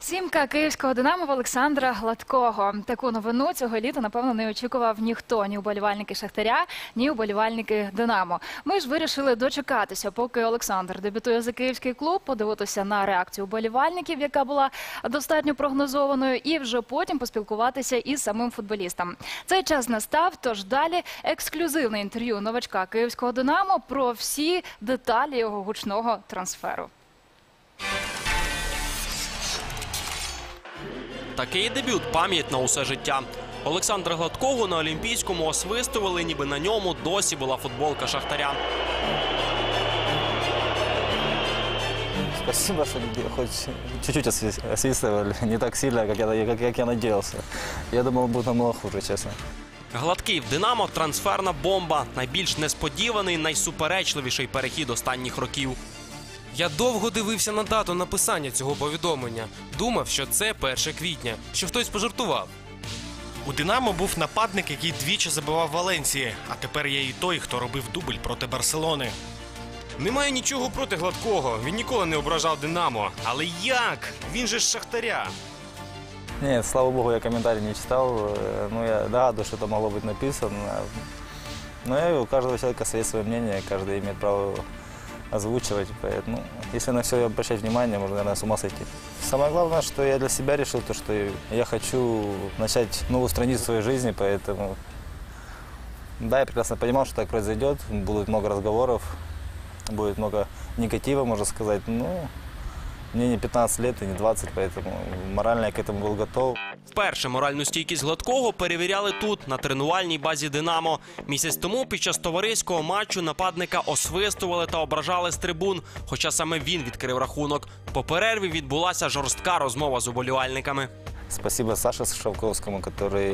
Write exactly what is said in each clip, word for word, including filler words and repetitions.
Сімка київського «Динамо» Олександра Гладкого. Таку новину цього літа, напевно, не очікував ніхто. Ні вболівальники «Шахтаря», ні вболівальники «Динамо». Ми ж вирішили дочекатися, поки Олександр дебютує за київський клуб, подивитися на реакцію вболівальників, яка була достатньо прогнозованою, і вже потім поспілкуватися із самим футболістом. Цей час настав, тож далі ексклюзивне інтерв'ю новачка київського «Динамо» про всі деталі його гучного трансферу. Такий дебют – пам'ять на усе життя. Олександра Гладкого на Олімпійському освистували, ніби на ньому досі була футболка «Шахтаря». Спасибо, что хоть чуть-чуть освистывали. Не так сильно, как я, как, как я надеялся. Я думал, будет намного хуже, честно. Гладкий в «Динамо» – трансферна бомба. Найбільш несподіваний, найсуперечливіший перехід останніх років. Я довго дивився на дату написання цього повідомлення. Думав, що це перше квітня, що хтось пожартував. У «Динамо» був нападник, який двічі забивав Валенсії, а тепер є і той, хто робив дубль проти Барселони. Немає нічого проти Гладкого, він ніколи не ображав «Динамо». Але як? Він же з «Шахтаря». Нет, слава богу, я комментарий не читал. Ну, я догадываюсь, что это могло быть написано. Но у каждого человека есть свое мнение, каждый имеет право озвучивать. Поэтому, если на все обращать внимание, можно, наверное, с ума сойти. Самое главное, что я для себя решил, то, что я хочу начать новую страницу своей жизни, поэтому да, я прекрасно понимал, что так произойдет, будет много разговоров, будет много негатива, можно сказать. Ну, мне не пятнадцать лет и не двадцать, поэтому морально я к этому был готов. Вперше моральну стійкість Гладкого перевіряли тут, на тренувальній базі «Динамо». Місяць тому під час товариського матчу нападника освистували та ображали з трибун, хоча саме він відкрив рахунок. По перерві відбулася жорстка розмова з уболівальниками. Спасибо Саше Шавковскому, который,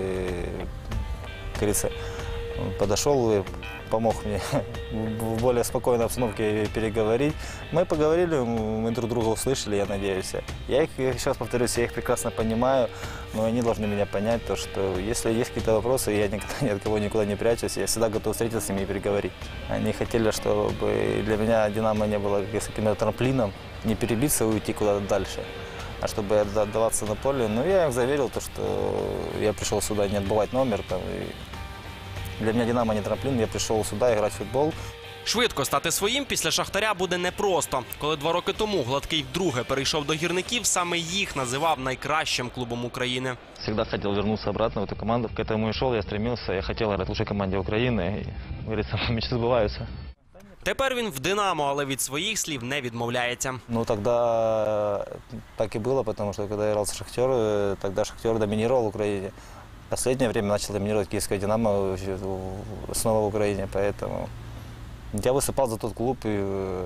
как говорится, подошел и помог мне в более спокойной обстановке переговорить. Мы поговорили, мы друг друга услышали, я надеюсь. Я их, еще раз повторюсь, я их прекрасно понимаю, но они должны меня понять, то, что если есть какие-то вопросы, я никогда ни от кого никуда не прячусь, я всегда готов встретиться с ними и переговорить. Они хотели, чтобы для меня «Динамо» не было каким-то трамплином, не перебиться и уйти куда-то дальше, а чтобы отдаваться на поле. Но я их заверил, то, что я пришел сюда не отбывать номер, там, и для мене «Динамо» не трамплін, я прийшов сюди грати в футбол. Швидко стати своїм після «Шахтаря» буде непросто. Коли два роки тому Гладкий вдруге перейшов до гірників, саме їх називав найкращим клубом України. Всегда хотел вернуться обратно в эту команду, к этому и шел, я стремился, я хотел играть в лучшей команде Украины, и, говорится, мечты сбываются. Тепер він в «Динамо», але від своїх слів не відмовляється. Ну, тогда так и было, потому что когда я играл с «Шахтер», тогда «Шахтер» доминировал в Украине. В последнее время начал доминировать киевское «Динамо» снова в Украине, поэтому я высыпал за тот клуб, и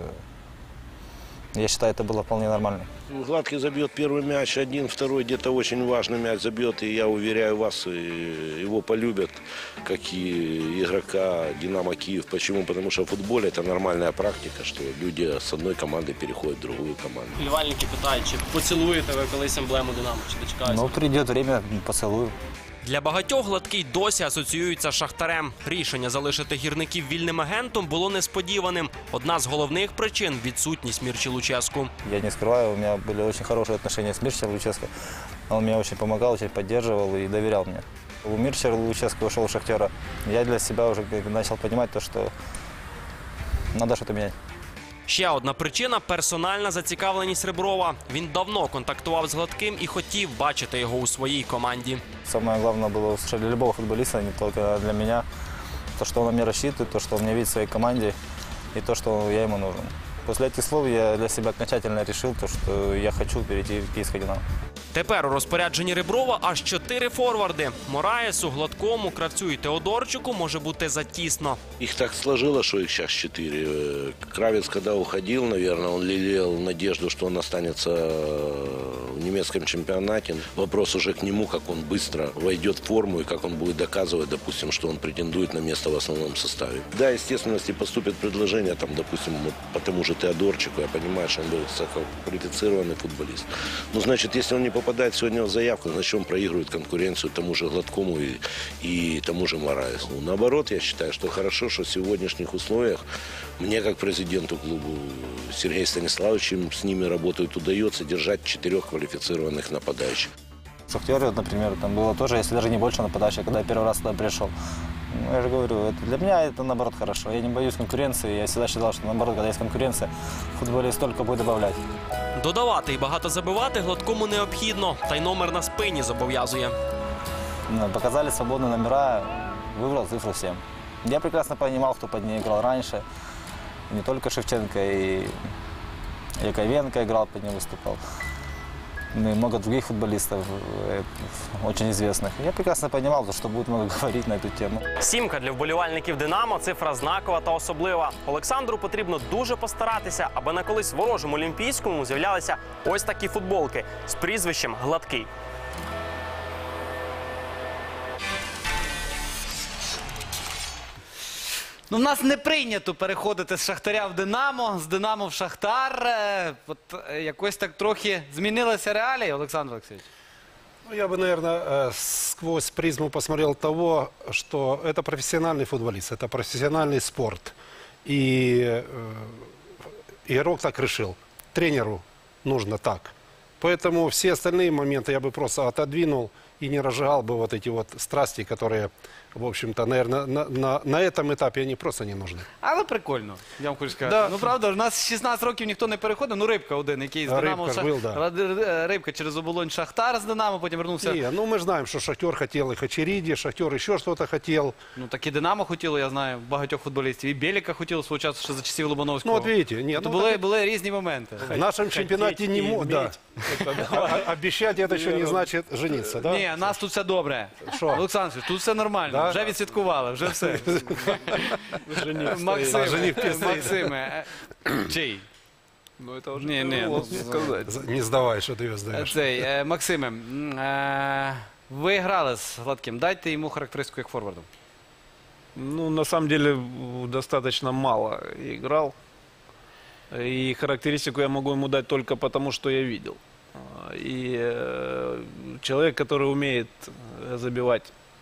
я считаю, это было вполне нормально. Гладкий забьет первый мяч, один, второй, где-то очень важный мяч забьет, и я уверяю вас, его полюбят, как и игрока «Динамо» Киев. Почему? Потому что в футболе это нормальная практика, что люди с одной команды переходят в другую команду. Вболівальники питають, чи поцілуєте ви колись емблему «Динамо», чи дочекаєтеся? Ну, придет время, поцелую. Для багатьох Гладкий досі асоціюється з «Шахтарем». Рішення залишити гірників вільним агентом було несподіваним. Одна з головних причин – відсутність Мірчі Луческу. Я не скрываю, у меня были очень хорошие отношения с Мирчей Луческо. Он меня очень помогал, очень поддерживал и доверял мне. У Мирча Луческо ушел в «Шахтера». Я для себя уже начал понимать, то, что надо что-то менять. Ще одна причина – персональна зацікавленість Реброва. Він давно контактував з Гладким і хотів бачити його у своїй команді. Самое главное было услышать для любого футболиста, не только для меня, то, что он на меня рассчитывает, то, что он меня видит в своей команде и то, что я ему нужен. После этих слов я для себя окончательно решил, то, что я хочу перейти в киевское «Динамо». Тепер у розпорядженні Реброва аж чотири форварди. Мораєсу, Гладкому, Кравцю і Теодорчику може бути затісно. Их так сложилось, что их сейчас четыре. Кравец, когда уходил, наверное, он лелеял надежду, что он останется в немецком чемпионате. Вопрос уже к нему, как он быстро войдет в форму и как он будет доказывать, допустим, что он претендует на место в основном составе. Да, естественно, если поступит предложение, там, допустим, по тому же Теодорчику, я понимаю, что он был высококвалифицированный футболист. Но, значит, если он не попадает сегодня в заявку, значит, он проигрывает конкуренцию тому же Гладкому и, и тому же Мораесу. Наоборот, я считаю, что хорошо, что в сегодняшних условиях Мне, как президенту клуба Сергею Станиславовичу, с ними работают, удается держать четырех квалифицированных нападающих. В «Шахтере», вот, например, там было тоже, если даже не больше нападающих, когда я первый раз туда пришел. Ну, я же говорю, это, для меня это, наоборот, хорошо. Я не боюсь конкуренции. Я всегда считал, что, наоборот, когда есть конкуренция, футболист только будет добавлять. Додавати і багато забивати Гладкому необхідно, та й номер на спині зобов'язує. Ну, показали свободные номера, выбрал цифру семь. Я прекрасно понимал, кто под ней играл раньше. Не только Шевченко, и Яковенко играл, под ней выступал. Ну, и много других футболистов, э, очень известных. Я прекрасно понимал, что будет много говорить на эту тему. Сімка для вболівальників «Динамо» – цифра знакова та особлива. Олександру потрібно дуже постаратися, аби на колись ворожому Олімпійському з'являлися ось такі футболки з прізвищем «Гладкий». Ну, в нас не прийнято переходити з Шахтаря в Динамо, з Динамо в Шахтар. Е, От е, якось так трохи змінилися реалії, Олександр Олексійович. Ну, я бы, наверное, э, сквозь призму посмотрел того, что это профессиональный футболист, это профессиональный спорт. И э, игрок так решил. Тренеру нужно так. Поэтому все остальные моменты я бы просто отодвинул и не разжигал бы вот эти вот страсти, которые, в общем-то, наверное, на, на, на этом этапе они просто не нужны. Але прикольно, я вам хочу сказати. Да. Ну, правда, у нас шістнадцять років ніхто не переходив. Ну, Рибка один, який з Рибка Динамо... в ж був, да. Ра- Рибка через Оболонь Шахтар з Динамо, потім вернувся. Не, ну мы знаем, что Шахтер хотел и Хачериди, Шахтер еще что-то хотел. Ну, так і Динамо хотіло, я знаю, багатьох футболістів. І Беліка хотіло свого часу ще за часів Ну Лобановського. вот видите, нет, То ну, були, так були різні моменти. в нашем чемпионате не мо- да. А- Обещать это еще не значит жениться, да? Ні, нас тут все добре. Що? Олександр, Сергійович, тут все нормально. Да? Вже відсвяткували, вже все. А Максиме, жених стоїть. Максиме. е, Чий? Ну, это уже Не, не, тяжело ну, сказать. За- Не сдавай, что ты ее сдаешь. Цей, е, Максиме, м, е, ви грали з Гладким. Дайте йому характеристику як форварду. Ну, на самом деле, в- достаточно мало играл. И характеристику я могу ему дать только потому, что я видел. А, И э, человек, который умеет э, забивать,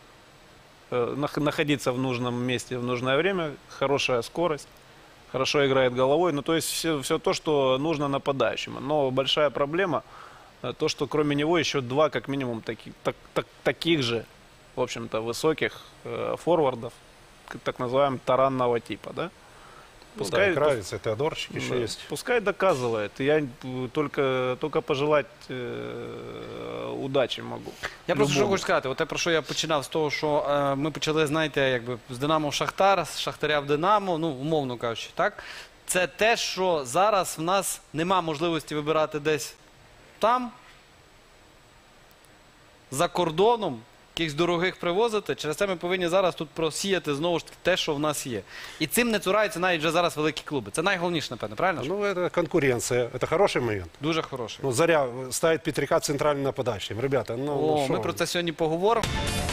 э, нах- находиться в нужном месте в нужное время, хорошая скорость, хорошо играет головой. Ну, то есть все, все то, что нужно нападающему. Но большая проблема э, то, что кроме него еще два, как минимум, таки- так- так- таких же, в общем-то, высоких э, форвардов, к- так называемого таранного типа, да? Пускай ну, да, Кравец и Теодорчик еще Да. есть. Пускай доказывает. Я э, только, только пожелать э, удачи могу. Я просто що Любому. хочу сказати, от те, про що я починав з того, що е, ми почали, знаєте, якби з Динамо в Шахтар, з Шахтаря в Динамо, ну, умовно кажучи, так? Це те, що зараз в нас нема можливості вибирати десь там, за кордоном, якихось дорогих привозити. Через це ми повинні зараз тут просіяти знову ж таки те, що в нас є. І цим не цураються навіть вже зараз великі клуби. Це найголовніше, напевно, правильно? ж? Ну, это конкуренция. Это хороший момент. Дуже хороше. Ну, Заря ставит Петряка центральным нападающим. Ребята, ну, ну О, шо ми вы? про це сьогодні поговоримо.